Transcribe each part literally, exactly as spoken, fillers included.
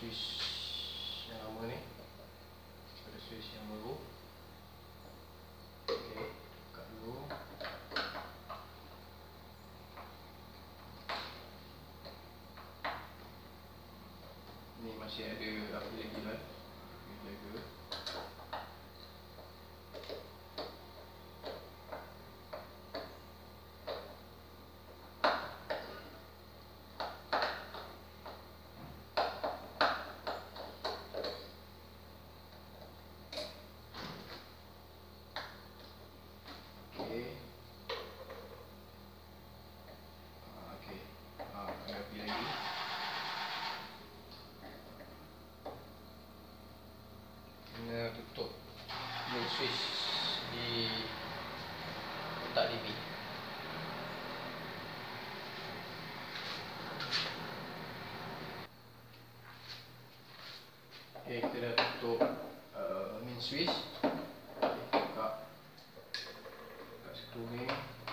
switch yang lama ni pada switch yang baru. Okey, buka dulu. Ni masih ada api lagi lah, kita jaga. Tutup main switch di kotak T V. Okay, kita dah tutup uh, main switch. Okay, buka buka skru ni.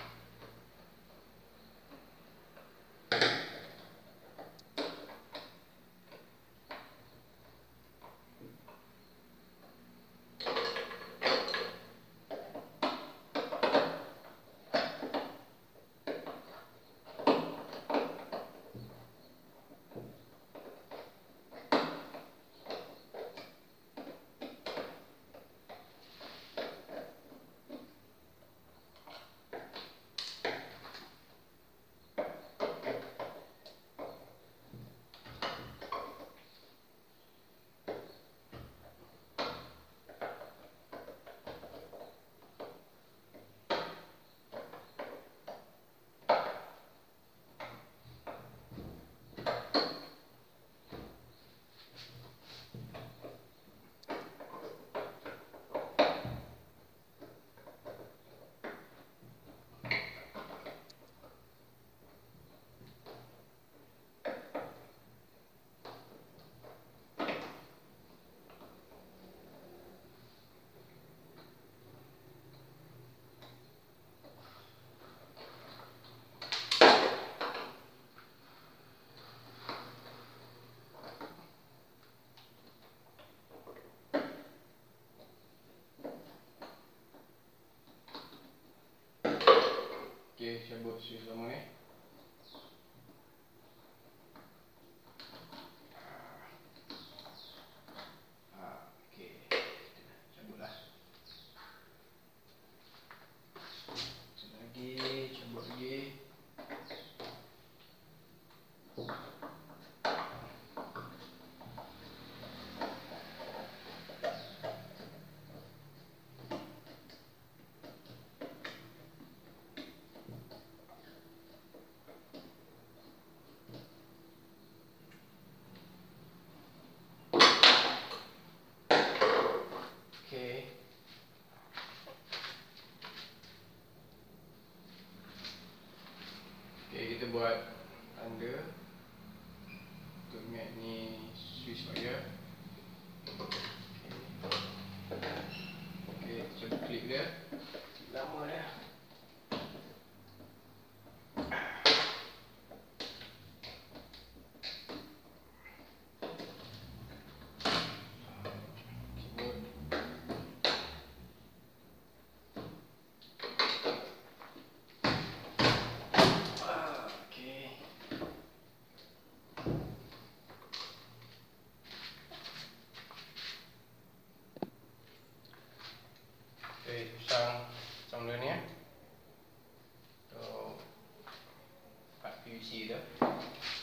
Okay, cabut switch lama ni. Ah, okay, cabutlah. Cabut lagi, cabut lagi. Okay, kita buat tanda untuk ingat ni switch wire. Okay, cuba klik dia. Lama dah. Okay, pasang soundler ni ya. Untuk part P V C tu.